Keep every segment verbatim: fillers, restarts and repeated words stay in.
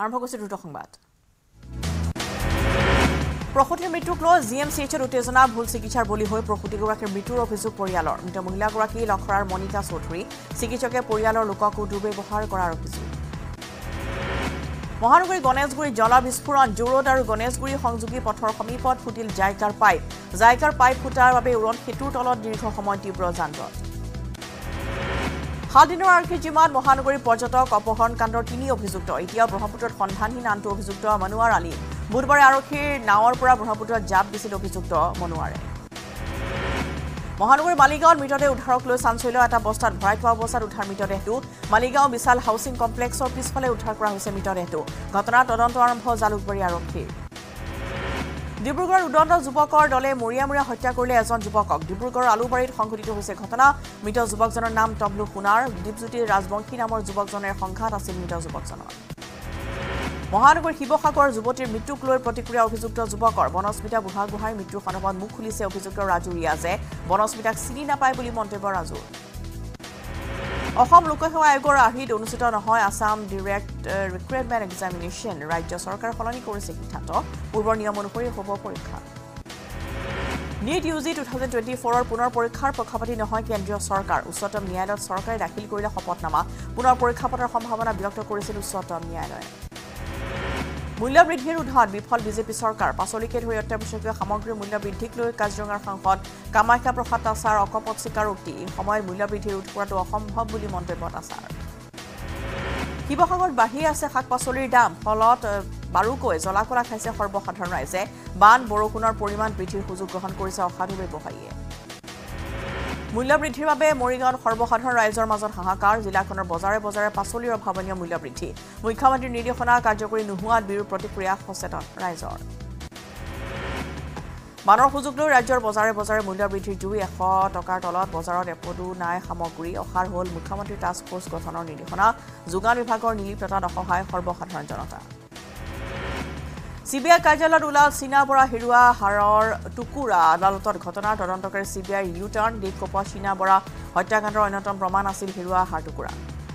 আৰম্ভ কৰিছে দ্ৰুত সংবাদ প্ৰসূতিৰ মৃত্যুক লৈ জিএমচিএইচত উত্তেজনা ভুল চিকিৎসাৰ বলি হৈ প্ৰসূতিগৰাকীৰ মৃত্যুৰ অভিযোগ পৰিয়ালৰ মৃত মহিলাগৰাকী লখৰাৰ মনিকা চৌধুৰী চিকিৎসকে পৰিয়ালৰ লোককো দুৰ্ব্যৱহাৰ কৰাৰ অভিযোগ মহানগৰী গণেশগুৰি জলা বিস্ফোৰণ জোৰড আৰু গণেশগুৰি সংযোগী পথৰ সমীপত ফুটিল জাইকাৰ পাইপ জাইকাৰ পাইপ ফুটাৰ বাবে উৰণ সেতুৰ তলত দীৰ্ঘ সময় তীব্ৰ যান-জঁট সাত দিনৰ আৰক্ষী জিমাত মহানগৰী পৰ্যটক অপহৰণ কাণ্ডৰ তিনি অভিযুক্ত এতিয়াও ব্ৰহ্মপুত্ৰত সন্ধানহীন আনটো অভিযুক্ত মনুৱাৰ আলী বুধবাৰে আৰক্ষীৰ নাৱৰ পৰা ব্ৰহ্মপুত্ৰত জাপ দিছিল অভিযুক্ত মনুৱাৰে মহানগৰী মালিগাঁৱত মৃতদেহ উদ্ধাৰক লৈ চাঞ্চল্য এটা বস্তাত ভৰাই থোৱা অৱস্থাত উদ্ধাৰ মৃতদেহটো মালিগাঁও বিশাল হাউচিং কমপ্লেক্সৰ পিছফালে উদ্ধাৰ কৰা হৈছে মৃতদেহটো ঘটনাৰ তদন্ত আৰম্ভ জালুকবাৰী আৰক্ষীৰ ডিব্ৰুগড়ৰ উদন্ত যুৱকৰ দলে মৰিয়া মৰিয়া হত্যা কৰিলে এজন যুৱকক ডিব্ৰুগড়ৰ আলুবাৰীত সংঘটিত হৈছে ঘটনা মৃত যুৱকজনৰ নাম তবলু সোণাৰ দীপজ্যোতি ৰাজবংশী নামৰ যুৱকজনৰ সংঘাত আছিল মৃত যুৱকজনৰ মহানগৰ শিৱসাগৰ যুৱতীৰ মৃত্যুক লৈ প্ৰতিক্ৰিয়া অভিযুক্ত যুৱকৰ বনস্মিতা বুঢ়াগোহাঁইৰ মৃত্যুৰ সন্দৰ্ভত মুখ খুলিছে অভিযুক্ত ৰাজু ৰিয়াজে বনস্মিতাক চিনি নাপায় বুলি মন্তব্য ৰাজুৰ অসম লোকসেৱা আয়োগৰ আৰ্হিত অনুষ্ঠিত নহয় আসাম ডিৰেক্ট ৰিক্ৰুটমেণ্ট এক্সামিনেশ্যন ৰাজ্য চৰকাৰ সলনি কৰিছে সিদ্ধান্ত পূৰ্বৰ নিয়ম অনুসৰি হ'ব পৰীক্ষা NEET UG two thousand twenty ফ'ৰৰ পুনৰ পৰীক্ষাৰ পক্ষপাতি নহয় কেন্দ্ৰীয় চৰকাৰ উচ্চতম ন্যায়ালয়ত চৰকাৰে দাখিল কৰিলে শপতনামা পুনৰ পৰীক্ষা পতাৰ সম্ভাৱনা ব্যক্ত কৰিছিল উচ্চতম ন্যায়ালয়ে মূল্য বৃদ্ধিৰ উধাত বিফল বিজেপি চৰকাৰ পাচলিকে ধৰি অত্যাৱশ্যকীয় সামগ্ৰীৰ মূল্য বৃদ্ধিক লৈ কাজিৰঙাৰ সাংসদ কামাখ্যা প্ৰসাদ আচাৰ অকপট স্বীকাৰোক্তি এই সময়ত মূল্য বৃদ্ধি ৰোধ কৰাটো অসম্ভৱ বুলি মন্তব্যত আচাৰ শিৱসাগৰত বাঢ়ি আছে শাক পাচলিৰ দাম ফলত বাৰুকৈ জ্বলাকলা খাইছে সৰ্বসাধাৰণ ৰাইজে বান বৰষুণৰ পৰিমাণ বৃদ্ধিৰ সুযোগ গ্ৰহণ কৰিছে অসাধু ব্যৱসায়ীয়ে মূল্য বৃদ্ধিৰ বাবে মৰিগাঁৱত সৰ্বসাধাৰণ ৰাইজৰ মাজত হাহাকাৰ জিলাখনৰ বজাৰে বজাৰে পাচলিৰ অভাৱনীয় মূল্য বৃদ্ধি মুখ্যমন্ত্ৰীৰ নিৰ্দেশনা কাৰ্যকৰী নোহোৱাত বিৰোধ প্ৰতিক্ৰিয়া সচেতন ৰাইজৰ বানৰ সুযোগ লৈ ৰাজ্যৰ বজাৰে বজাৰে মূল্য বৃদ্ধিৰ জুই এশ টকাৰ তলত বজাৰত এপদো নাই সামগ্ৰী অসাৰ হ'ল মুখ্যমন্ত্ৰীৰ টাস্ক ফ'ৰ্চ গঠনৰ নিৰ্দেশনা যোগান বিভাগৰ নিলিপ্ততাত অসহায় সৰ্বসাধাৰণ জনতা চিবিআই কাৰ্যালয়ত ওলাল চীনা বৰা হেৰুৱা হাৰৰ টুকুৰা আদালতত ঘটনাৰ তদন্তকাৰী চিবিআইৰ ইউ টাৰ্ণ দেশ কপোৱা চীনা বৰা হত্যাকাণ্ডৰ অন্যতম প্ৰমাণ আছিল হেৰুৱা হাৰ টুকুৰা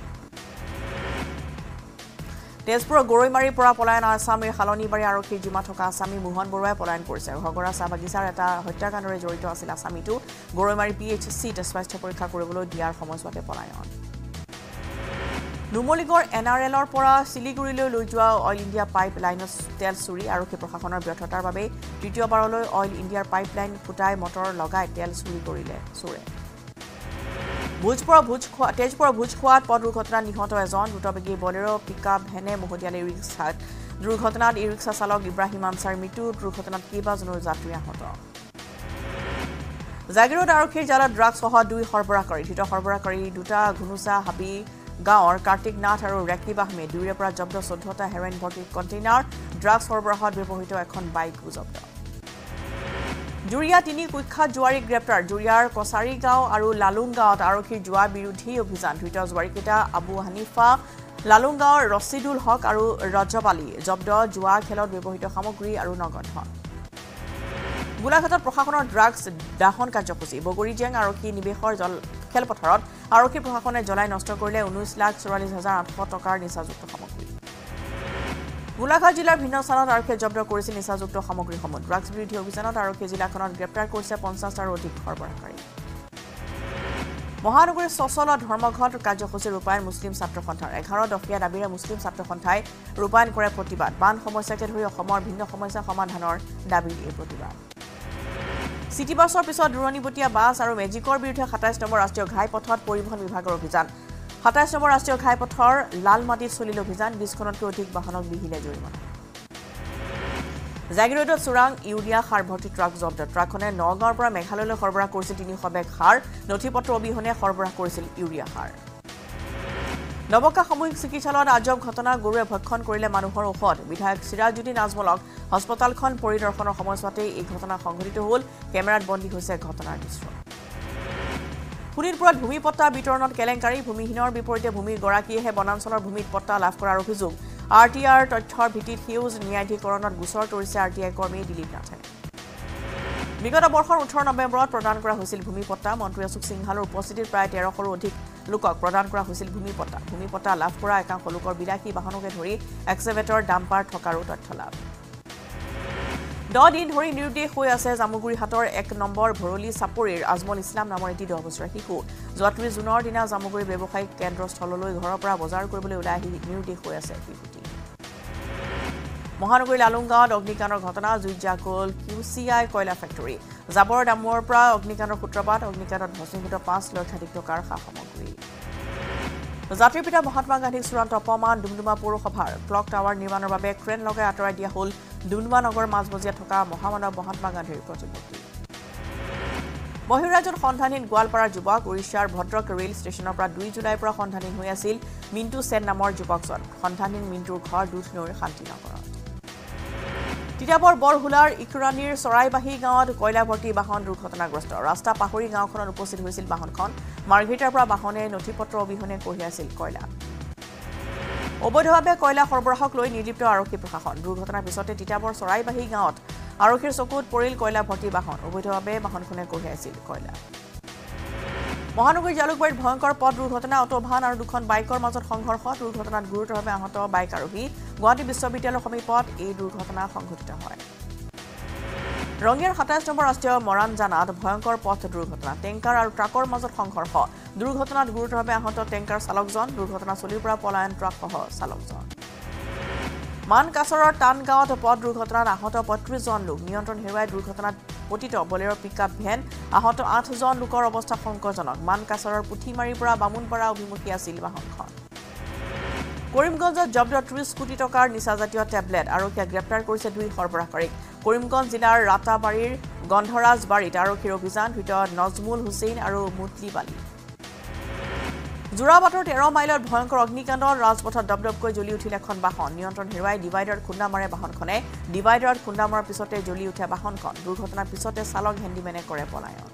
তেজপুৰৰ গৰৈমাৰীৰ পৰা পলায়ন আছামীৰ শালনীবাৰী আৰক্ষীৰ জিমা থকা আছামী মোহন বৰুৱাই পলায়ন কৰিছে ঘগৰা চাহ বাগিচাৰ এটা হত্যাকাণ্ডৰে জড়িত আছিল আছামীটো গৰৈমাৰী পি এইচ চিত স্বাস্থ্য পৰীক্ষা কৰিবলৈ দিয়াৰ সময়ছোৱাতে পলায়ন নুমলীগড় এন আৰ এলৰ পৰা শিলিগুৰিলৈ লৈ যোৱা অইল ইণ্ডিয়া পাইপ লাইনত তেল চুৰি আৰক্ষী প্ৰশাসনৰ ব্যৰ্থতাৰ বাবে তৃতীয়বাৰলৈ অইল ইণ্ডিয়াৰ পাইপ লাইন ফুটাই মটৰ লগাই তেল চুৰি কৰিলে চোৰে ভোজপুৰৰ ভোজ খোৱা তেজপুৰৰ ভোজ খোৱাত পথ দুৰ্ঘটনাত নিহত এজন দ্ৰুতবেগী বলেৰো পিকআপ ভেনে মহতিয়ালে ই ৰিক্সাত দুৰ্ঘটনাত ই ৰিক্সা চালক ইব্ৰাহিম আনছাৰ মৃত্যু দুৰ্ঘটনাত কেইবাজনৰ যাত্ৰী আহত জাগিৰোড আৰক্ষীৰ জালত ড্ৰাগছসহ দুই সৰবৰাহকাৰী ধৃত সৰবৰাহকাৰী দুটা ঘুনুচা হাবি গাঁৱৰ কাৰ্তিক নাথ আৰু ৰেকিব আহমেদ দুয়োৰে পৰা জব্দ চৈধ্যটা হেৰইন ভৰ্তি কণ্টেইনাৰ ড্ৰাগছ সৰবৰাহত ব্যৱহৃত এখন বাইকো জব্দ জুৰিয়া তিনি কুখ্যাত জুৱাৰীক গ্ৰেপ্তাৰ জুৰিয়াৰ কছাৰী গাঁও আৰু লালুং গাঁৱত আৰক্ষীৰ জুৱা বিৰোধী অভিযান ধৃত জুৱাৰীকেইটা আবু হানিফা লালুং গাঁৱৰ ৰছিদুল হক আৰু ৰজব আলী জব্দ জুৱা খেলত ব্যৱহৃত সামগ্ৰী আৰু নগদ ধন গোলাঘাটত প্ৰশাসনৰ ড্ৰাগছ দাহন কাৰ্যসূচী বগৰীজেং আৰক্ষী নিৱেশৰ জল খেলপথাৰত আৰক্ষী প্ৰশাসনে জ্বলাই নষ্ট কৰিলে ঊনৈশ লাখ চৌৰাল্লিছ হাজাৰ আঠশ টকাৰ নিচাযুক্ত সামগ্ৰী গোলাঘাট জিলাৰ ভিন্ন স্থানত আৰক্ষীয়ে জব্দ কৰিছিল নিচাযুক্ত সামগ্ৰীসমূহ ড্ৰাগছ বিৰোধী অভিযানত আৰক্ষীয়ে জিলাখনত গ্ৰেপ্তাৰ কৰিছে পঞ্চাছটাৰো অধিক সৰবৰাহকাৰী মহানগৰীৰ ছচলত ধৰ্মঘট কাৰ্যসূচী ৰূপায়ণ মুছলিম ছাত্ৰ সন্থাৰ এঘাৰ দফীয়া দাবীৰে মুছলিম ছাত্ৰ সন্থাই ৰূপায়ণ কৰে প্ৰতিবাদ বান সমস্যাকে ধৰি অসমৰ ভিন্ন সমস্যা সমাধানৰ দাবী এই প্ৰতিবাদ চিটি বাছৰ পিছত দূৰণিবতীয়া বাছ আৰু মেজিকৰ বিৰুদ্ধে সাতাইছ নম্বৰ ৰাষ্ট্ৰীয় ঘাইপথত পৰিবহণ বিভাগৰ অভিযান সাতাইছ নম্বৰ ৰাষ্ট্ৰীয় ঘাইপথৰ লালমাটিত চলিল অভিযান বিছখনতকৈ অধিক বাহনক বিহিলে জৰিমনা জাগিৰোডত চোৰাং ইউৰিয়া সাৰ ভৰ্তি ট্ৰাক জব্দ ট্ৰাকখনে নগাঁৱৰ পৰা মেঘালয়লৈ সৰবৰাহ কৰিছিল তিনিশ বেগ সাৰ নথিপত্ৰ অবিহনে সৰবৰাহ কৰিছিল ইউৰিয়া সাৰ নবকা সামূহিক চিকিৎসালয়ত আজব ঘটনা গৰুৱে ভক্ষণ কৰিলে মানুহৰ ঔষধ বিধায়ক সিৰাজুদ্দিন আজমলক হস্পিটেলখন পৰিদৰ্শনৰ সময়ছোৱাতে এই ঘটনা সংঘটিত হ'ল কেমেৰাত বন্দী হৈছে ঘটনাৰ দৃশ্য শোণিতপুৰত ভূমি পট্টা বিতৰণত কেলেংকাৰী ভূমিহীনৰ বিপৰীতে ভূমিৰ গৰাকীয়েহে বনাঞ্চলৰ ভূমিত পট্টা লাভ কৰাৰ অভিযোগ আৰ টি আৰ তথ্যৰ ভিত্তিত সেউজ ন্যায়াধিকৰণত গোচৰ তৰিছে আৰ টি আই কৰ্মী দিলীপ নাথে বিগত বৰ্ষৰ ওঠৰ নৱেম্বৰত প্ৰদান কৰা হৈছিল ভূমি পট্টা মন্ত্ৰী অশোক সিংহালৰ উপস্থিতিত প্ৰায় তেৰশৰো অধিক লোকক প্ৰদান কৰা হৈছিল ভূমিপটা ভূমিপটা লাভ কৰা একাংশ লোকৰ বিলাসী বাহনকে ধৰি এক্সেভেটৰ ডাম্পাৰ থকাৰো তথ্য লাভ দহ দিন ধৰি নিৰুদ্দেশ হৈ আছে জামুগুৰিহাটৰ এক নম্বৰ ভৰলি চাপৰিৰ আজমল ইছলাম নামৰ এটি দহ বছৰীয়া শিশু যোৱা ত্ৰিশ জুনৰ দিনা জামুগুৰি ব্যৱসায়িক কেন্দ্ৰস্থললৈ ঘৰৰ পৰা বজাৰ কৰিবলৈ ওলাই আহি নিৰুদ্দেশ হৈ আছে শিশুটি মহানগৰীৰ লালুংগাঁৱত অগ্নিকাণ্ডৰ ঘটনা জুইত জাগল কিউচিআই কয়লা ফেক্টৰী জাবৰ দামৰ পৰা অগ্নিকাণ্ডৰ সূত্ৰপাত অগ্নিকাণ্ডত ভস্মীভূত পাঁচ লক্ষাধিক টকাৰ সা সামগ্ৰী জাতিৰ পিতা মহাত্মা গান্ধীক চূড়ান্ত অপমান ডুমডুমা পৌৰসভাৰ ক্লক টাৱাৰ নিৰ্মাণৰ বাবে ক্ৰেন লগাই আঁতৰাই দিয়া হ'ল ডুমডুমা নগৰ মাজমজিয়াত থকা মহামানৱ মহাত্মা গান্ধীৰ প্ৰতিমূৰ্তি বহিৰাজ্যত সন্ধানহীন গোৱালপাৰাৰ যুৱক উৰিষ্যাৰ ভদ্ৰক ৰেল ষ্টেচনৰ পৰা দুই জুলাইৰ পৰা সন্ধানহীন হৈ আছিল মিণ্টু সেন নামৰ যুৱকজন সন্ধানহীন মিণ্টুৰ ঘৰ দুধনৈৰ শান্তিনগৰত তিতাবৰ বৰহুলাৰ ইকুৰাণীৰ চৰাইবাহী গাঁৱত কয়লা ভৰ্তি বাহন দুৰ্ঘটনাগ্ৰস্ত ৰাস্তা পাহৰি গাঁওখনত উপস্থিত হৈছিল বাহনখন মাৰ্ঘেৰিটাৰ পৰা বাহনে নথিপত্ৰ অবিহনে কঢ়িয়াই আছিল কয়লা অবৈধভাৱে কয়লা সৰবৰাহক লৈ নিৰ্লিপ্ত আৰক্ষী প্ৰশাসন দুৰ্ঘটনাৰ পিছতে তিতাবৰ চৰাইবাহী গাঁৱত আৰক্ষীৰ চকুত পৰিল কয়লা ভৰ্তি বাহন অবৈধভাৱে বাহনখনে কঢ়িয়াইছিল কয়লা মহানগৰীৰ জালুকবাৰীত ভয়ংকৰ পথ দুৰ্ঘটনা অটোভান আৰু দুখন বাইকৰ মাজত সংঘৰ্ষ দুৰ্ঘটনাত গুৰুতৰভাৱে আহত বাইক আৰোহী গুৱাহাটী বিশ্ববিদ্যালয়ৰ সমীপত এই দুৰ্ঘটনা সংঘটিত হয় ৰঙিয়াৰ সাতাইশ নম্বৰ ৰাষ্ট্ৰীয় মৰাণ জানাত ভয়ংকৰ পথ দুৰ্ঘটনা টেংকাৰ আৰু ট্ৰাকৰ মাজত সংঘৰ্ষ দুৰ্ঘটনাত গুৰুতৰভাৱে আহত টেংকাৰ চালকজন দুৰ্ঘটনাস্থলীৰ পৰা পলায়ন ট্ৰাকসহ চালকজন মানকাছৰৰ টানগাঁৱত পথ দুৰ্ঘটনাত আহত পঁয়ত্ৰিশ জন লোক নিয়ন্ত্ৰণ হেৰুৱাই দুৰ্ঘটনাত পতিত বলেৰ পিকআপ ভেন আহত আঠজন লোকৰ অৱস্থা সংকটজনক মানকাছৰৰ পুথিমাৰীৰ পৰা বামুণপাৰা অভিমুখী আছিল বাহনখন কৰিমগঞ্জত জব্দ ত্ৰিশ কোটি টকাৰ নিচাজাতীয় টেবলেট আৰক্ষীয়ে গ্ৰেপ্তাৰ কৰিছে দুই সৰবৰাহকাৰীক কৰিমগঞ্জ জিলাৰ ৰাতাবাৰীৰ গন্ধৰাজ বাৰীত আৰক্ষীৰ অভিযান ভিতৰত নজমুল হুছেইন আৰু মুতলি বালি জোৰাবাটৰ তেৰ মাইলত ভয়ংকৰ অগ্নিকাণ্ডত ৰাজপথত দপদপকৈ জ্বলি উঠিল এখন বাহন নিয়ন্ত্ৰণ হেৰুৱাই ডিভাইডাৰত খুন্দা মাৰে বাহনখনে ডিভাইডাৰত খুন্দা মৰাৰ পিছতে জ্বলি উঠে বাহনখন দুৰ্ঘটনাৰ পিছতে চালক হেণ্ডিমেনে কৰে পলায়ন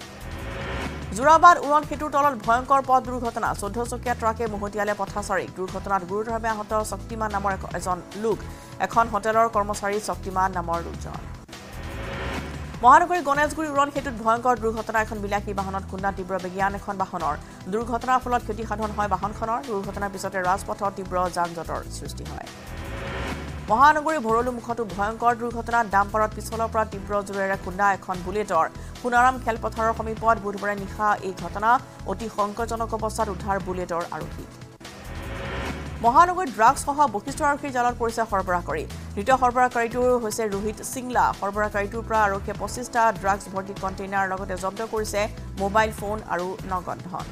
জোৰাবাট উৰণ সেতুৰ তলত ভয়ংকৰ পথ দুৰ্ঘটনা চৈধ্য চকীয়া ট্ৰাকে মহতিয়ালে পথাচাৰীক দুৰ্ঘটনাত গুৰুতৰভাৱে আহত শক্তিমান নামৰ এজন লোক এখন হোটেলৰ কৰ্মচাৰী শক্তিমান নামৰ লোকজন মহানগৰীৰ গণেশগুৰি উৰণ সেতুত ভয়ংকৰ দুৰ্ঘটনা এখন বিলাসী বাহনত খুন্দা তীব্ৰ বেগিয়ান এখন বাহনৰ দুৰ্ঘটনাৰ ফলত ক্ষতিসাধন হয় বাহনখনৰ দুৰ্ঘটনাৰ পিছতে ৰাজপথত তীব্ৰ যান-জঁটৰ সৃষ্টি হয় মহানগৰীৰ ভৰলু মুখতো ভয়ংকৰ দুৰ্ঘটনাত ডাম্পাৰত পিছলৰ পৰা তীব্ৰ জোৰেৰে খুন্দা এখন বুলেটৰ সোণাৰাম খেলপথাৰৰ সমীপত বুধবাৰে নিশা এই ঘটনা অতি সংকটজনক অৱস্থাত উদ্ধাৰ বুলেটৰ আৰক্ষী মহানগৰীত ড্ৰাগছসহ বশিষ্ঠ আৰক্ষীৰ জালত পৰিছে সৰবৰাহকাৰী ধৃত সৰবৰাহকাৰীটো হৈছে ৰোহিত সিংলা সৰবৰাহকাৰীটোৰ পৰা আৰক্ষীয়ে পঁচিছটা ড্ৰাগছ ভৰ্তি কণ্টেইনাৰ লগতে জব্দ কৰিছে মোবাইল ফোন আৰু নগদ ধন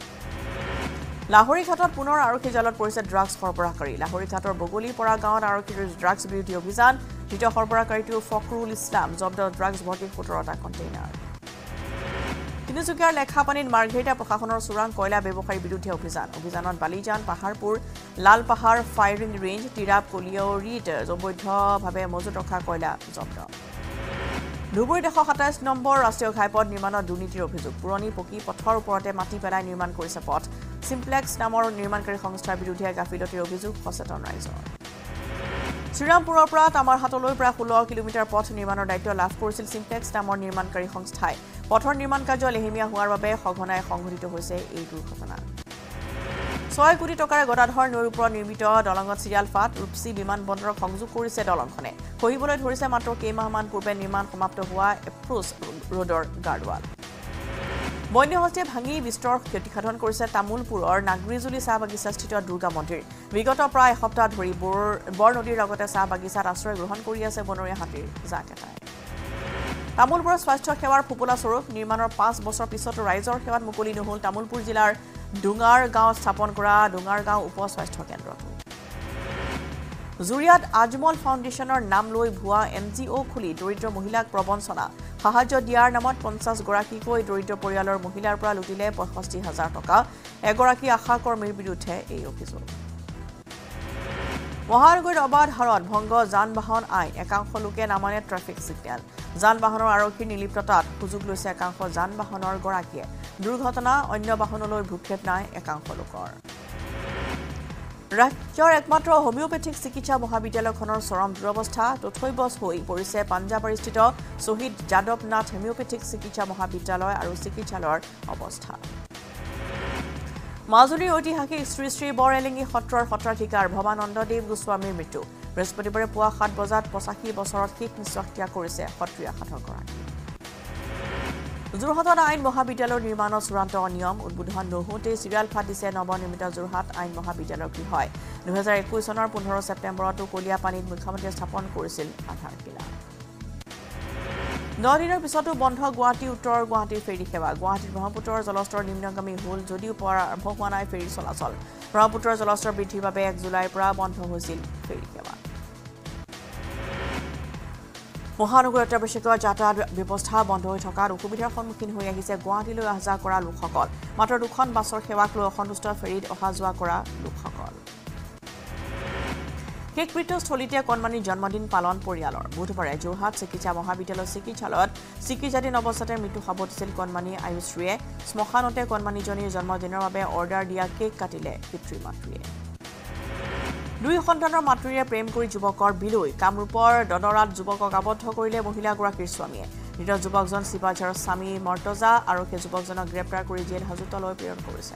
লাহৰীঘাটত পুনৰ আৰক্ষীৰ জালত পৰিছে ড্ৰাগছ সৰবৰাহকাৰী লাহৰীঘাটৰ বগলী পৰা গাঁৱত আৰক্ষীৰ ড্ৰাগছ বিৰোধী অভিযান ধৃত সৰবৰাহকাৰীটো ফখৰুল ইছলাম জব্দ ড্ৰাগছ ভৰ্তি সোতৰটা কণ্টেইনাৰ তিনিচুকীয়াৰ লেখাপানীত মাৰ্ঘেৰিটা প্ৰশাসনৰ চোৰাং কয়লা ব্যৱসায়ীৰ বিৰুদ্ধে অভিযান অভিযানত বালিজান পাহাৰপুৰ লালপাহাৰ ফায়াৰিং ৰেঞ্জ তিৰাপ কলিয়ৰিত অবৈধভাৱে মজুত ৰখা কয়লা জব্দ ধুবুৰীত এশ সাতাইশ নম্বৰ ৰাষ্ট্ৰীয় ঘাইপথ নিৰ্মাণত দুৰ্নীতিৰ অভিযোগ পুৰণি পকী পথৰ ওপৰতে মাটি পেলাই নিৰ্মাণ কৰিছে পথ চিম্প্লেক্স নামৰ নিৰ্মাণকাৰী সংস্থাৰ বিৰুদ্ধে গাফিলতিৰ অভিযোগ সচেতন ৰাইজৰ শ্ৰীৰামপুৰৰ পৰা তামাৰহাটলৈ প্ৰায় ষোল্ল কিলোমিটাৰ পথ নিৰ্মাণৰ দায়িত্ব লাভ কৰিছিল চিম্প্লেক্স নামৰ নিৰ্মাণকাৰী সংস্থাই পথৰ নিৰ্মাণ কাৰ্য লেহেমীয়া হোৱাৰ বাবে সঘনাই সংঘটিত হৈছে এই দুৰ্ঘটনা ছয় কোটি টকাৰে গদাধৰ নৈৰ ওপৰত নিৰ্মিত দলঙত চিৰিয়াল ফাট ৰূপসী বিমান বন্দৰক সংযোগ কৰিছে দলংখনে খহিবলৈ ধৰিছে মাত্ৰ কেইমাহমান পূৰ্বে নিৰ্মাণ সমাপ্ত হোৱা এপ্ৰোচ ৰোডৰ গাৰ্ডৱাল বন্যহস্তীয়ে ভাঙি বিস্তৰ ক্ষতিসাধন কৰিছে তামুলপুৰৰ নাগৰিজুলি চাহ বাগিচাস্থিত দুৰ্গা মন্দিৰ বিগত প্ৰায় এসপ্তাহ ধৰি বৰ নদীৰ লগতে চাহ বাগিচাত আশ্ৰয় গ্ৰহণ কৰি আছে বনৰীয়া হাতীৰ জাক এটাই তামুলপুৰৰ স্বাস্থ্য সেৱাৰ ফুপুলা স্বৰূপ নিৰ্মাণৰ পাঁচ বছৰ পিছতো ৰাইজৰ সেৱাত মুকলি নহল তামুলপুৰ জিলাৰ ডুঙাৰ গাঁৱত স্থাপন কৰা ডুঙাৰ গাঁও উপ স্বাস্থ্য কেন্দ্ৰটো জুৰিয়াত আজমল ফাউণ্ডেশ্যনৰ নাম লৈ ভুৱা এন জি অ' খুলি দৰিদ্ৰ মহিলাক প্ৰবঞ্চনা সাহায্য দিয়াৰ নামত পঞ্চাছ গৰাকীকৈ দৰিদ্ৰ পৰিয়ালৰ মহিলাৰ পৰা লুটিলে পঁয়ষষ্ঠি হাজাৰ টকা এগৰাকী আশা কৰ্মীৰ বিৰুদ্ধে এই অভিযোগ মহানগৰীৰ অবাধ হাৰত ভংগ যান বাহন আইন একাংশ লোকে নামানে ট্ৰেফিক ছিগনেল যান বাহনৰ আৰক্ষীৰ নিলিপ্ততাত সুযোগ লৈছে একাংশ যান বাহনৰ গৰাকীয়ে দুৰ্ঘটনা অন্য বাহনলৈ ভূক্ষেপ নাই একাংশ লোকৰ ৰাজ্যৰ একমাত্ৰ হোমিওপেথিক চিকিৎসা মহাবিদ্যালয়খনৰ চৰম দুৰৱস্থা তথৈবচ হৈ পৰিছে পাঞ্জাবাৰীস্থিত শ্বহীদ যাদৱনাথ হোমিওপেথিক চিকিৎসা মহাবিদ্যালয় আৰু চিকিৎসালয়ৰ অৱস্থা মাজুলীৰ ঐতিহাসিক শ্ৰী শ্ৰী বৰএলেঙী সত্ৰৰ সত্ৰাধিকাৰ ভৱানন্দদেৱ গোস্বামীৰ মৃত্যু বৃহস্পতিবাৰে পুৱা সাত বজাত পঁচাশী বছৰত শেষ নিশ্বাস ত্যাগ কৰিছে সত্ৰীয়া সাধকগৰাকী যোৰহাটত আইন মহাবিদ্যালয়ৰ নিৰ্মাণৰ চূড়ান্ত অনিয়ম উদ্বোধন নহওঁতেই চিৰিয়াল ফাটিছে নৱনিৰ্মিত যোৰহাট আইন মহাবিদ্যালয়ৰ গৃহই দুহেজাৰ একৈশ চনৰ পোন্ধৰ ছেপ্টেম্বৰতো কলীয়াপানীত মুখ্যমন্ত্ৰীয়ে স্থাপন কৰিছিল আধাৰশিলা ন দিনৰ পিছতো বন্ধ গুৱাহাটী উত্তৰ গুৱাহাটীৰ ফেৰী সেৱা গুৱাহাটীত ব্ৰহ্মপুত্ৰৰ জলস্তৰ নিম্নগামী হ'ল যদিও পুৱাৰ আৰম্ভ হোৱা নাই ফেৰী চলাচল ব্ৰহ্মপুত্ৰৰ জলস্তৰ বৃদ্ধিৰ বাবে এক জুলাইৰ পৰা বন্ধ হৈছিল ফেৰী সেৱা মহানগৰ অত্যাৱশ্যকীয় যাতায়াত ব্যৱস্থা বন্ধ হৈ থকাত অসুবিধাৰ সন্মুখীন হৈ আহিছে গুৱাহাটীলৈ অহা যোৱা কৰা লোকসকল মাত্ৰ দুখন বাছৰ সেৱাক লৈ অসন্তুষ্ট ফেৰীত অহা যোৱা কৰা লোকসকল শেষকৃত্যস্থলীতে কণমানিৰ জন্মদিন পালন পৰিয়ালৰ বুধবাৰে যোৰহাট চিকিৎসা মহাবিদ্যালয় চিকিৎসালয়ত চিকিৎসাধীন অৱস্থাতে মৃত্যু সাৱটিছিল কণমানি আয়ুশ্ৰীয়ে শ্মশানতে কণমানিজনীৰ জন্মদিনৰ বাবে অৰ্ডাৰ দিয়া কেক কাটিলে পিতৃ মাতৃয়ে দুই সন্তানৰ মাতৃৰে প্ৰেম কৰি যুৱকৰ বিলৈ কামৰূপৰ দদৰাত যুৱকক আবদ্ধ কৰিলে মহিলাগৰাকীৰ স্বামীয়ে নিজ যুৱকজন শিৱাঝাৰৰ স্বামী মৰ্তজা আৰু সেই যুৱকজনক গ্ৰেপ্তাৰ কৰি জেল হাজতলৈ প্ৰেৰণ কৰিছে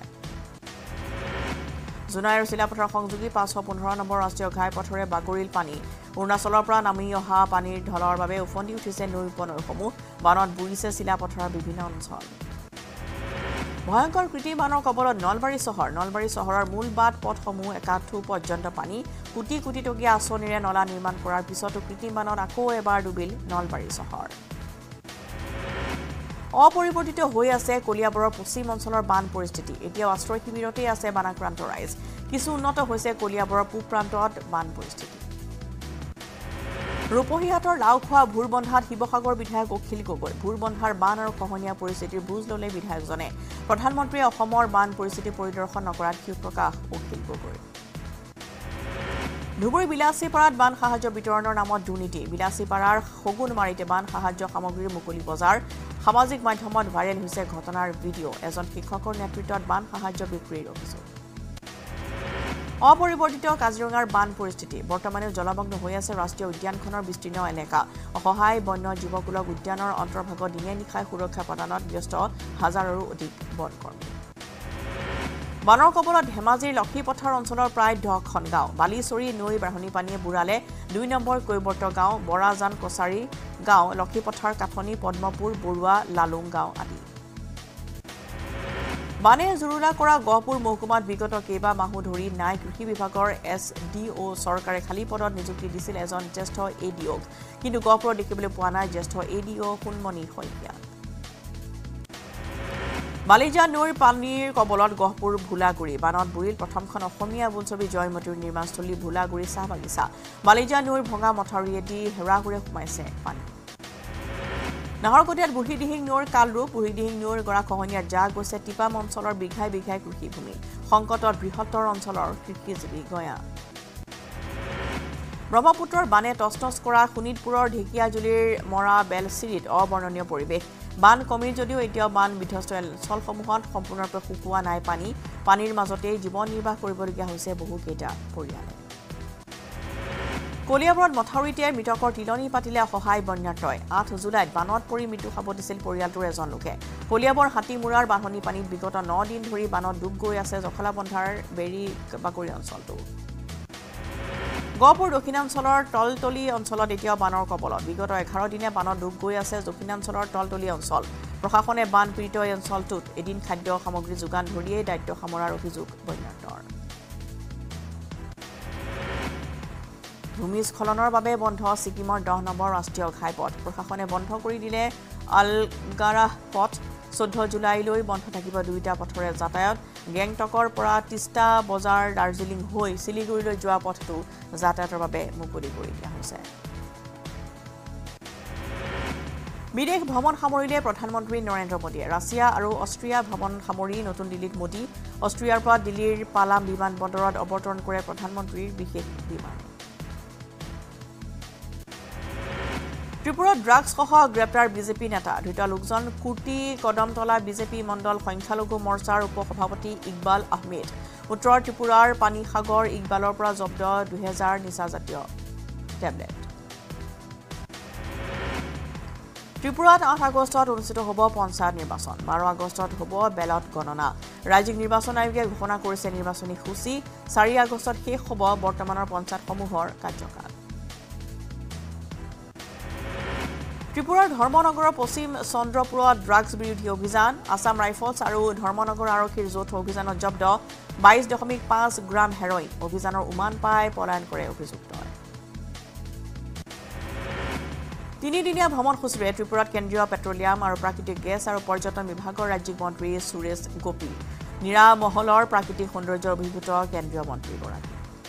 জোনাই আৰু চিলাপথাৰ সংযোগী পাঁচশ পোন্ধৰ নম্বৰ ৰাষ্ট্ৰীয় ঘাইপথৰে বাগৰিল পানী অৰুণাচলৰ পৰা নামি অহা পানীৰ ঢলৰ বাবে উফন্দি উঠিছে নৈ উপনৈসমূহ বানত বুৰিছে চিলাপথাৰৰ বিভিন্ন অঞ্চল ভয়ংকৰ কৃত্ৰিম বানৰ কবলত নলবাৰী চহৰ নলবাৰী চহৰৰ মূল বাট পথসমূহ একাঠু পৰ্যন্ত পানী কোটি কোটি টকীয়া আঁচনিৰে নলা নিৰ্মাণ কৰাৰ পিছতো কৃত্ৰিম বানত আকৌ এবাৰ ডুবিল নলবাৰী চহৰ অপৰিৱৰ্তিত হৈ আছে কলিয়াবৰৰ পশ্চিম অঞ্চলৰ বান পৰিস্থিতি এতিয়াও আশ্ৰয় শিবিৰতেই আছে বানাক্ৰান্ত ৰাইজ কিছু উন্নত হৈছে কলিয়াবৰৰ পূব প্ৰান্তত বান পৰিস্থিতি ৰূপহীহাটৰ লাওখোৱা ভূৰবন্ধাত শিৱসাগৰ বিধায়ক অখিল গগৈ ভূৰবন্ধাৰ বান আৰু খহনীয়া পৰিস্থিতিৰ বুজ ল'লে বিধায়কজনে প্ৰধানমন্ত্ৰীয়ে অসমৰ বান পৰিস্থিতি পৰিদৰ্শন নকৰাত ক্ষোভ প্ৰকাশ অখিল গগৈ ধুবুৰী বিলাসীপাৰাত বান সাহায্য বিতৰণৰ নামত দুৰ্নীতি বিলাসীপাৰাৰ সগুনমাৰীতে বান সাহায্য সামগ্ৰীৰ মুকলি বজাৰ সামাজিক মাধ্যমত ভাইৰেল হৈছে ঘটনাৰ ভিডিঅ' এজন শিক্ষকৰ নেতৃত্বত বান সাহায্য বিক্ৰীৰ অভিযোগ অপৰিৱৰ্তিত কাজিৰঙাৰ বান পৰিস্থিতি বৰ্তমানেও জলমগ্ন হৈ আছে ৰাষ্ট্ৰীয় উদ্যানখনৰ বিস্তীৰ্ণ এলেকা অসহায় বন্য জীৱকুলক উদ্যানৰ অন্তৰ্ভাগত দিনে নিশাই সুৰক্ষা প্ৰদানত ব্যস্ত হাজাৰৰো অধিক বনকৰ্মী বানৰ কবলত ধেমাজিৰ লক্ষীপথাৰ অঞ্চলৰ প্ৰায় দহখন গাঁও বালিচৰী নৈ বাঢ়নী পানীয়ে বুঢ়ালে দুই নম্বৰ কৈবৰ্ত গাঁও বৰাজান কছাৰী গাঁও লক্ষীপথাৰ কাঠনি পদ্মপুৰ বৰুৱা লালুং গাঁও আদি বানে জুৰুলা কৰা গহপুৰ মহকুমাত বিগত কেইবা মাহো ধৰি নাই কৃষি বিভাগৰ এছ ডি অ' চৰকাৰে খালী পদত নিযুক্তি দিছিল এজন জ্যেষ্ঠ এ ডি অ'ক কিন্তু গহপুৰত দেখিবলৈ পোৱা নাই জ্যেষ্ঠ এ ডি অ' সোণমণি শইকীয়া বালিজা নৈৰ পানীৰ কবলত গহপুৰ ভোলাগুৰি বানত বুৰিল প্ৰথমখন অসমীয়া বোলছবি জয়মতীৰ নিৰ্মাণস্থলী ভোলাগুৰি চাহ বাগিচা বালিজা নৈৰ ভঙা মথাউৰিয়েদি হেৰাগুৰে সোমাইছে পানী নাহৰকটীয়াত বুঢ়ীদিহিং নৈৰ কালৰূপ বুঢ়ীদিহিং নৈৰ গৰাখহনীয়াত যা গৈছে টিপাম অঞ্চলৰ বিঘাই বিঘাই কৃষিভূমি সংকটত বৃহত্তৰ অঞ্চলৰ কৃষিজীৱী গঞা ব্ৰহ্মপুত্ৰৰ বানে টচটচ কৰা শোণিতপুৰৰ ঢেকিয়াজুলিৰ মৰা বেলচিৰিত অবৰ্ণনীয় পৰিৱেশ বান কমিল যদিও এতিয়াও বান বিধ্বস্ত অঞ্চলসমূহত সম্পূৰ্ণৰূপে শুকোৱা নাই পানী পানীৰ মাজতেই জীৱন নিৰ্বাহ কৰিবলগীয়া হৈছে বহুকেইটা পৰিয়ালে কলিয়াবৰত মথাউৰিতে মৃতকৰ তিলনী পাতিলে অসহায় বন্যাত্ৰয় আঠ জুলাইত বানত পৰি মৃত্যু সাৱটিছিল পৰিয়ালটোৰ এজন লোকে কলিয়াবৰ হাতীমূৰাৰ বাঢ়নী পানীত বিগত ন দিন ধৰি বানত ডুব গৈ আছে জখলাবন্ধাৰ বেৰী বাকৰি অঞ্চলটো গহপুৰ দক্ষিণাঞ্চলৰ তলতলি অঞ্চলত এতিয়াও বানৰ কবলত বিগত এঘাৰ দিনে বানত ডুব গৈ আছে দক্ষিণাঞ্চলৰ তলতলি অঞ্চল প্ৰশাসনে বান পীড়িত এই অঞ্চলটোত এদিন খাদ্য সামগ্ৰী যোগান ধৰিয়েই দায়িত্ব সামৰাৰ অভিযোগ বন্যাত্ৰৰ ভূমিস্খলনৰ বাবে বন্ধ ছিকিমৰ দহ নম্বৰ ৰাষ্ট্ৰীয় ঘাইপথ প্ৰশাসনে বন্ধ কৰি দিলে আলগাৰাহ পথ চৈধ্য জুলাইলৈ বন্ধ থাকিব দুইটা পথৰে যাতায়াত গেংটকৰ পৰা তিষ্টা বজাৰ দাৰ্জিলিং হৈ শিলিগুৰিলৈ যোৱা পথটো যাতায়াতৰ বাবে মুকলি কৰি দিয়া হৈছে বিদেশ ভ্ৰমণ সামৰিলে প্ৰধানমন্ত্ৰী নৰেন্দ্ৰ মোদীয়ে ৰাছিয়া আৰু অষ্ট্ৰিয়া ভ্ৰমণ সামৰি নতুন দিল্লীত মোদী অষ্ট্ৰিয়াৰ পৰা দিল্লীৰ পালাম বিমানবন্দৰত অৱতৰণ কৰে প্ৰধানমন্ত্ৰীৰ বিশেষ বিমান ত্ৰিপুৰাত ড্ৰাগছসহ গ্ৰেপ্তাৰ বিজেপি নেতা ধৃত লোকজন কুৰ্তি কদমতলা বিজেপি মণ্ডল সংখ্যালঘু মৰ্চাৰ উপসভাপতি ইকবাল আহমেদ উত্তৰ ত্ৰিপুৰাৰ পানীসাগৰ ইকবালৰ পৰা জব্দ দুহেজাৰ নিচাজাতীয় টেবলেট ত্ৰিপুৰাত আঠ আগষ্টত অনুষ্ঠিত হ'ব পঞ্চায়ত নিৰ্বাচন বাৰ আগষ্টত হ'ব বেলট গণনা ৰাজ্যিক নিৰ্বাচন আয়োগে ঘোষণা কৰিছে নিৰ্বাচনী সূচী চাৰি আগষ্টত শেষ হ'ব বৰ্তমানৰ পঞ্চায়তসমূহৰ কাৰ্যকাল ত্ৰিপুৰাৰ ধৰ্মনগৰৰ পশ্চিম চন্দ্ৰপুৰত ড্ৰাগছ বিৰোধী অভিযান আসাম ৰাইফলছ আৰু ধৰ্মনগৰ আৰক্ষীৰ যৌথ অভিযানত জব্দ বাইশ দশমিক পাঁচ গ্ৰাম হেৰইন অভিযানৰ উমান পাই পলায়ন কৰে অভিযুক্ত তিনিদিনীয়া ভ্ৰমণসূচীৰে ত্ৰিপুৰাত কেন্দ্ৰীয় পেট্ৰলিয়াম আৰু প্ৰাকৃতিক গেছ আৰু পৰ্যটন বিভাগৰ ৰাজ্যিক মন্ত্ৰী সুৰেশ গোপী নিৰা মহলৰ প্ৰাকৃতিক সৌন্দৰ্যৰ অভিভূত কেন্দ্ৰীয় মন্ত্ৰীগৰাকী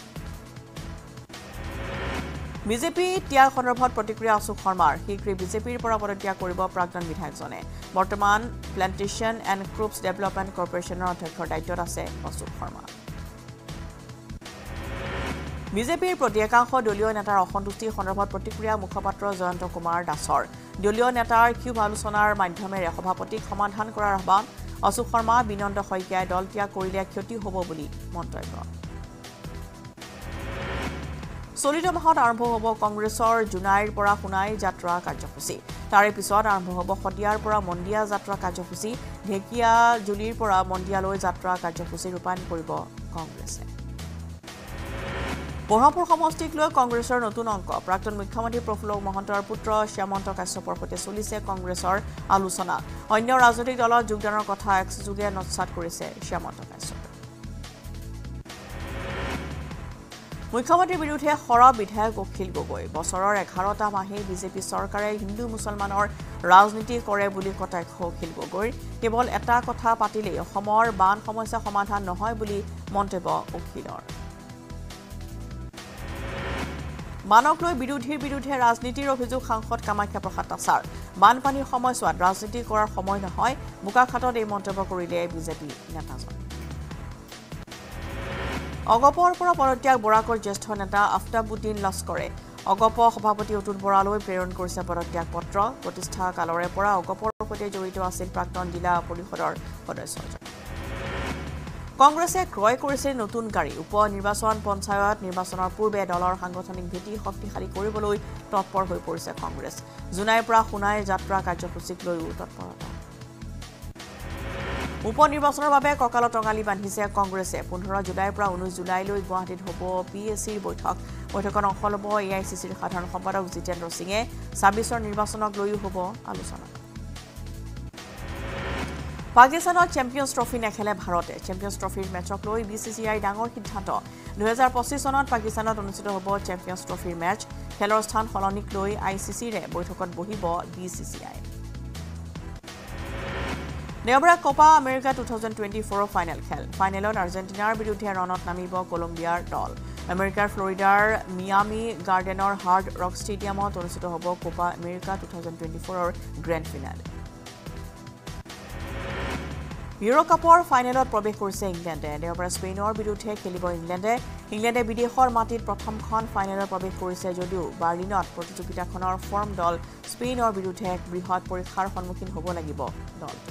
বিজেপি ত্যাগ সন্দৰ্ভত প্ৰতিক্ৰিয়া অশোক শৰ্মাৰ শীঘ্ৰে বিজেপিৰ পৰা পদত্যাগ কৰিব প্ৰাক্তন বিধায়কজনে বৰ্তমান প্লেণ্টেশ্যন এণ্ড ক্ৰপছ ডেভেলপমেণ্ট কৰ্পৰেশ্যনৰ অধ্যক্ষৰ দায়িত্বত আছে অশোক শৰ্মা বিজেপিৰ প্ৰতি একাংশ দলীয় নেতাৰ অসন্তুষ্টি সন্দৰ্ভত প্ৰতিক্ৰিয়া মুখপাত্ৰ জয়ন্ত কুমাৰ দাসৰ দলীয় নেতাৰ ক্ষোভ আলোচনাৰ মাধ্যমেৰে সভাপতিক সমাধান কৰাৰ আহ্বান অশোক শৰ্মা বিনন্দ শইকীয়াই দল ত্যাগ কৰিলে ক্ষতি হ'ব বুলি মন্তব্য চলিত মাহত আৰম্ভ হ'ব কংগ্ৰেছৰ জুনাইৰ পৰা শুনাই যাত্ৰা কাৰ্যসূচী তাৰে পিছত আৰম্ভ হ'ব শদিয়াৰ পৰা মন্দিয়া যাত্ৰা কাৰ্যসূচী ঢেকিয়াজুলিৰ পৰা মন্দিয়ালৈ যাত্ৰা কাৰ্যসূচী ৰূপায়ণ কৰিব কংগ্ৰেছে বৰহাপুৰ সমষ্টিক লৈ কংগ্ৰেছৰ নতুন অংক প্ৰাক্তন মুখ্যমন্ত্ৰী প্ৰফুল্ল মহন্তৰ পুত্ৰ শ্যামন্ত কাশ্যপৰ সৈতে চলিছে কংগ্ৰেছৰ আলোচনা অন্য ৰাজনৈতিক দলত যোগদানৰ কথা এক্সযোগে নৎসাত কৰিছে শ্যামন্ত কাশ্যপে মুখ্যমন্ত্ৰীৰ বিৰুদ্ধে সৰব বিধায়ক অখিল গগৈ বছৰৰ এঘাৰটা মাহে বিজেপি চৰকাৰে হিন্দু মুছলমানৰ ৰাজনীতি কৰে বুলি কটাক্ষ অখিল গগৈৰ কেৱল এটা কথা পাতিলেই অসমৰ বান সমস্যা সমাধান নহয় বুলি মন্তব্য অখিলৰ বানক লৈ বিৰোধীৰ বিৰুদ্ধে ৰাজনীতিৰ অভিযোগ সাংসদ কামাখ্যা প্ৰসাদ তাছাৰ বানপানীৰ সময়ছোৱাত ৰাজনীতি কৰাৰ সময় নহয় বোকাখাটত এই মন্তব্য কৰিলে বিজেপি নেতাজন অগপৰ পৰা পদত্যাগ বৰাকৰ জ্যেষ্ঠ নেতা আফতাবুদ্দিন লস্কৰে অগপ সভাপতি অতুল বৰালৈ প্ৰেৰণ কৰিছে পদত্যাগ পত্ৰ প্ৰতিষ্ঠা কালৰে পৰা অগপৰ সৈতে জড়িত আছিল প্ৰাক্তন জিলা পৰিষদৰ সদস্যজন কংগ্ৰেছে ক্ৰয় কৰিছে নতুন গাড়ী উপ নিৰ্বাচন পঞ্চায়ত নিৰ্বাচনৰ পূৰ্বে দলৰ সাংগঠনিক ভেটি শক্তিশালী কৰিবলৈ তৎপৰ হৈ পৰিছে কংগ্ৰেছ জুনাইৰ পৰা শুনাই যাত্ৰা কাৰ্যসূচীক লৈও তৎপৰতা উপ নিৰ্বাচনৰ বাবে কঁকালত টঙালি বান্ধিছে কংগ্ৰেছে পোন্ধৰ জুলাইৰ পৰা ঊনৈশ জুলাইলৈ গুৱাহাটীত হ'ব পি এছ চিৰ বৈঠক বৈঠকত অংশ ল'ব এ আই চি চিৰ সাধাৰণ সম্পাদক জিতেন্দ্ৰ সিঙে ছাব্বিছৰ নিৰ্বাচনক লৈও হ'ব আলোচনা পাকিস্তানত চেম্পিয়ন্ছ ট্ৰফি নেখেলে ভাৰতে চেম্পিয়ন্ছ ট্ৰফিৰ মেচক লৈ বি চি চি আইৰ ডাঙৰ সিদ্ধান্ত দুহেজাৰ পঁচিছ চনত পাকিস্তানত অনুষ্ঠিত হ'ব চেম্পিয়ন্ছ ট্ৰফিৰ মেচ খেলৰ স্থান সলনিক লৈ আই চি চিৰে বৈঠকত বহিব বি চি চি আই দেওবাৰে Copa America two thousand twenty ফ'ৰৰ ফাইনেল খেল ফাইনেলত আৰ্জেণ্টিনাৰ বিৰুদ্ধে ৰণত নামিব কলম্বিয়াৰ দল আমেৰিকাৰ ফ্লৰিডাৰ মিয়ামি গাৰ্ডেনৰ হাৰ্ড ৰক ষ্টেডিয়ামত অনুষ্ঠিত হ'ব Copa America two thousand twenty ফ'ৰৰ গ্ৰেণ্ড ফিনালে ইউৰো কাপৰ ফাইনেলত প্ৰৱেশ কৰিছে ইংলেণ্ডে দেওবাৰে স্পেইনৰ বিৰুদ্ধে খেলিব ইংলেণ্ডে ইংলেণ্ডে বিদেশৰ মাটিত প্ৰথমখন ফাইনেলত প্ৰৱেশ কৰিছে যদিও বাৰ্লিনত প্ৰতিযোগিতাখনৰ ফৰ্ম দল স্পেইনৰ বিৰুদ্ধে এক বৃহৎ পৰীক্ষাৰ সন্মুখীন হ'ব লাগিব দলটো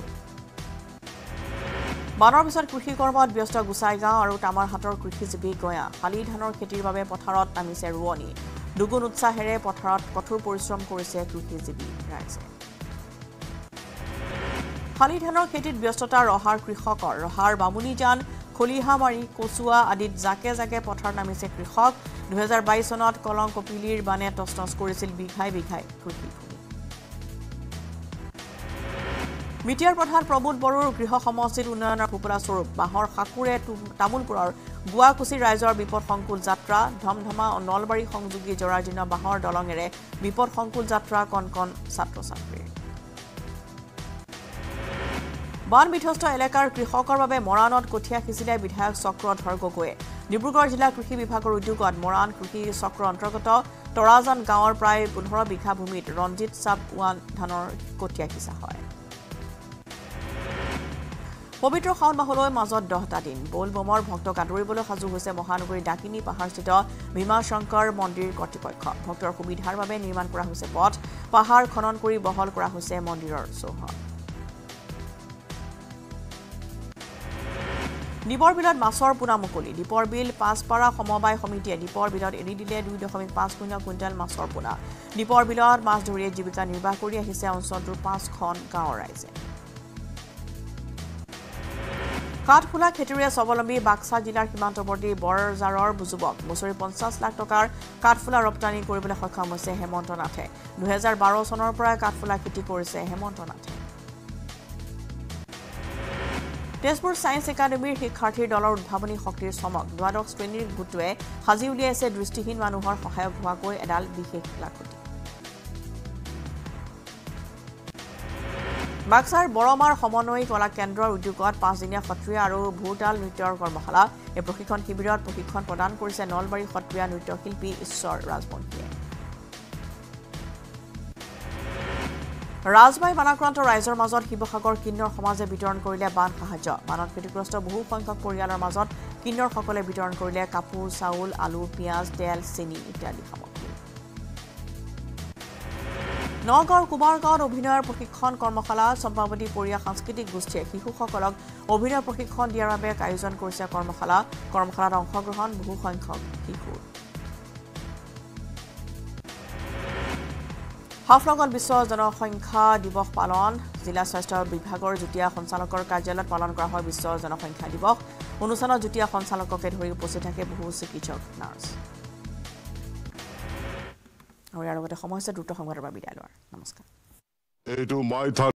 বানৰ পিছত কৃষি কৰ্মত ব্যস্ত গুচাইগাঁও আৰু তামাৰহাটৰ কৃষিজীৱী গঞা শালি ধানৰ খেতিৰ বাবে পথাৰত নামিছে ৰোৱনী দুগুণ উৎসাহেৰে পথাৰত কঠোৰ পৰিশ্ৰম কৰিছে কৃষিজীৱী ৰাইজে শালি ধানৰ খেতিত ব্যস্ততা ৰহাৰ কৃষকৰ ৰহাৰ বামুণীজান খলিহামাৰী কচুৱা আদিত জাকে জাকে পথাৰত নামিছে কৃষক দুহেজাৰ বাইছ চনত কলং কপিলিৰ বানে তছনছ কৰিছিল বিঘাই বিঘাই কৃষি মিটিয়াৰ প্ৰধান প্ৰবোধ বড়োৰ গৃহ সমষ্টিত উন্নয়নৰ ফুপুৰা স্বৰূপ বাঁহৰ সাকুৰে তামোলপুৰৰ গুৱাকুছিৰ ৰাইজৰ বিপদসংকুল যাত্ৰা ধমধমা আৰু নলবাৰী সংযোগী জৰাজীৰ্ণ বাঁহৰ দলঙেৰে বিপদসংকুল যাত্ৰা কণ কণ ছাত্ৰ ছাত্ৰীৰ বান বিধ্বস্ত এলেকাৰ কৃষকৰ বাবে মৰাণত কঠীয়া সিঁচিলে বিধায়ক চক্ৰধৰ গগৈয়ে ডিব্ৰুগড় জিলা কৃষি বিভাগৰ উদ্যোগত মৰাণ কৃষি চক্ৰ অন্তৰ্গত তৰাজান গাঁৱৰ প্ৰায় পোন্ধৰ বিঘা ভূমিত ৰঞ্জিত চাব ওৱান ধানৰ কঠীয়া সিঁচা হয় পবিত্ৰ শাওণ মাহলৈ মাজত দহটা দিন বল বমৰ ভক্তক আদৰিবলৈ সাজু হৈছে মহানগৰীৰ ডাকিনী পাহাৰস্থিত ভীমাশংকৰ মন্দিৰ কৰ্তৃপক্ষ ভক্তৰ সুবিধাৰ বাবে নিৰ্মাণ কৰা হৈছে পথ পাহাৰ খনন কৰি বহল কৰা হৈছে মন্দিৰৰ চৌহদ দীপৰ বিলত মাছৰ পোনা মুকলি দীপৰ বিল পাঁচপাৰা সমবায় সমিতিয়ে দীপৰ বিলত এৰি দিলে দুই দশমিক পাঁচ শূন্য কুইণ্টেল মাছৰ পোনা দীপৰ বিলত মাছ ধৰিয়ে জীৱিকা নিৰ্বাহ কৰি আহিছে অঞ্চলটোৰ পাঁচখন গাঁৱৰ ৰাইজে কাঠফুলা খেতিৰে স্বাৱলম্বী বাক্সা জিলাৰ সীমান্তৱৰ্তী বৰজাৰৰ যুৱক বছৰি পঞ্চাছ লাখ টকাৰ কাঠফুলা ৰপ্তানি কৰিবলৈ সক্ষম হৈছে হেমন্ত নাথে দুহেজাৰ বাৰ চনৰ পৰা কাঠফুলা খেতি কৰিছে হেমন্ত নাথে তেজপুৰ সায়েন্স একাডেমীৰ শিক্ষাৰ্থীৰ দলৰ উদ্ভাৱনী শক্তিৰ চমক দ্বাদশ শ্ৰেণীৰ গোটটোৱে সাজি উলিয়াইছে দৃষ্টিহীন মানুহৰ সহায়ক হোৱাকৈ এডাল বিশেষ লাখুটি বাক্সাৰ বৰমাৰ সমন্বয় কলা কেন্দ্ৰৰ উদ্যোগত পাঁচদিনীয়া সত্ৰীয়া আৰু ভূতাল নৃত্যৰ কৰ্মশালা এই প্ৰশিক্ষণ শিবিৰত প্ৰশিক্ষণ প্ৰদান কৰিছে নলবাৰী সত্ৰীয়া নৃত্যশিল্পী ঈশ্বৰ ৰাজবংশীয়ে ৰাজবাই বানাক্ৰান্ত ৰাইজৰ মাজত শিৱসাগৰ কিন্নৰ সমাজে বিতৰণ কৰিলে বান সাহায্য বানত ক্ষতিগ্ৰস্ত বহু সংখ্যক পৰিয়ালৰ মাজত কিন্নৰসকলে বিতৰণ কৰিলে কাপোৰ চাউল আলু পিঁয়াজ তেল চেনি ইত্যাদি সামগ্ৰী নগাঁৱৰ কুমাৰগাঁৱত অভিনয়ৰ প্ৰশিক্ষণ কৰ্মশালা চম্পাৱতী পৰিয়া সাংস্কৃতিক গোষ্ঠীয়ে শিশুসকলক অভিনয় প্ৰশিক্ষণ দিয়াৰ বাবে আয়োজন কৰিছে কৰ্মশালা কৰ্মশালাত অংশগ্ৰহণ বহু সংখ্যক শিশুৰ হাফলঙত বিশ্ব জনসংখ্যা দিৱস পালন জিলা স্বাস্থ্য বিভাগৰ যুটীয়া সঞ্চালকৰ কাৰ্যালয়ত পালন কৰা হয় বিশ্ব জনসংখ্যা দিৱস অনুষ্ঠানত যুটীয়া সঞ্চালককে ধৰি উপস্থিত থাকে বহু চিকিৎসক নাৰ্ছ আৰু ইয়াৰ লগতে সমস্যা দ্ৰুত সংবাদৰ বাবে বিদায় লোৱাৰ নমস্কাৰ